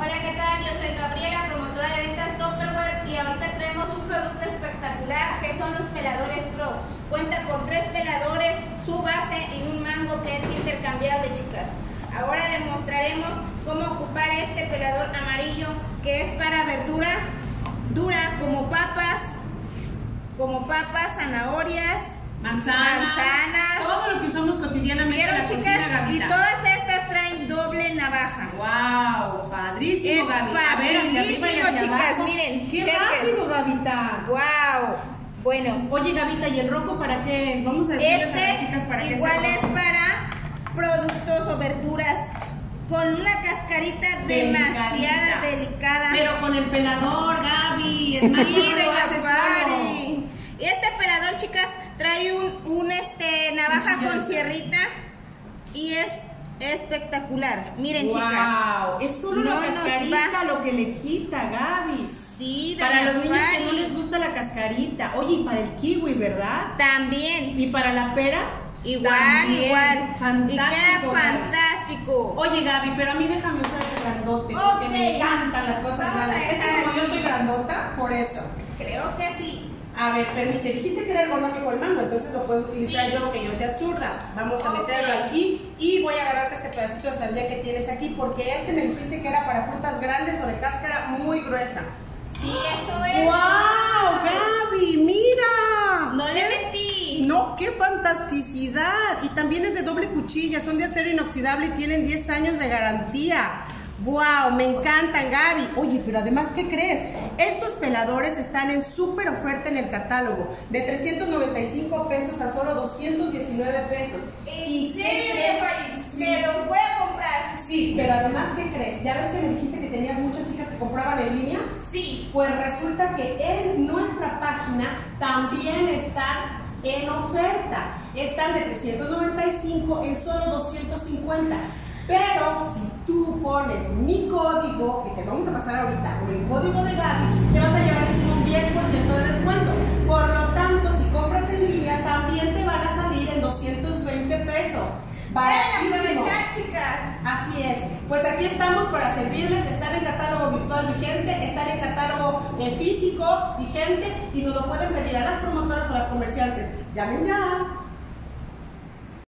Hola, ¿qué tal? Yo soy Gabriela, promotora de ventas Tupperware, y ahorita traemos un producto espectacular que son los peladores Pro. Cuenta con 3 peladores, su base y un mango que es intercambiable, chicas. Ahora les mostraremos cómo ocupar este pelador amarillo que es para verdura dura como papas, zanahorias, manzanas, todo lo que usamos cotidianamente. ¿vieron, en la chicas? cocina, Gavita. Y todas estas traen doble navaja. ¡Wow! Padrísimo, Es Gaby. A ver, hacia arriba y facilísimo, hacia chicas. abajo. Miren, ¡Qué chequen. rápido, Gavita! ¡Wow! Bueno, Oye, Gavita, ¿y el rojo para qué es? Vamos a decirles a las chicas para qué es el igual es rojo. para productos o verduras con una cascarita demasiado delicada. Pero con el pelador, Gaby. Sí, No de lo haces Gaspari. Este pelador, chicas, trae un navaja Cuchillo con de sierrita y es espectacular. Miren, solo. chicas. ¡Wow! Es solo no la nos cascarita va- lo que le quita, Gaby. Sí, Para doña los niños que no Fari. les gusta la cascarita. Oye, y para el kiwi, ¿verdad? También. Y para la pera. Igual, también. igual. Fantástico. Y queda Gaby. fantástico. Oye, Gaby, pero a mí déjame usar el grandote, Ok. porque me encantan las cosas Vamos a grandes. Es que dejar como yo aquí. soy grandota, por eso. Creo que sí. A ver, permite, dijiste que era ergonómico el mango, entonces lo puedo utilizar Sí. yo, que yo sea zurda. Vamos a Ok. meterlo aquí y voy a agarrarte este pedacito de sandía que tienes aquí, porque este me dijiste que era para frutas grandes o de cáscara muy gruesa. Sí, eso es. ¡Wow, Gaby! ¡Mira! No le metí. No, qué fantasticidad. Y también es de doble cuchilla, son de acero inoxidable y tienen 10 años de garantía. ¡Wow! Me encantan, Gaby. Oye, pero además, ¿qué crees? Estos peladores están en súper oferta en el catálogo, de 395 pesos a solo 219 pesos. ¿En qué serio, crees? Faris? Sí. Me los voy a comprar. Sí, pero además, ¿qué crees? ¿Ya ves que me dijiste que tenías muchas chicas que compraban en línea? Sí. Pues resulta que en nuestra página también están en oferta. Están de 395 en solo 250. Pero si tú pones mi código, que te vamos a pasar ahorita, o el código de Gaby, te vas a llevar encima un 10% de descuento. Por lo tanto, si compras en línea, también te van a salir en 220 pesos. Vayan a Baratísimo. aprovechar, chicas. Así es, pues aquí estamos para servirles, están en catálogo virtual vigente, están en catálogo físico vigente y nos lo pueden pedir a las promotoras o las comerciantes. Llamen ya.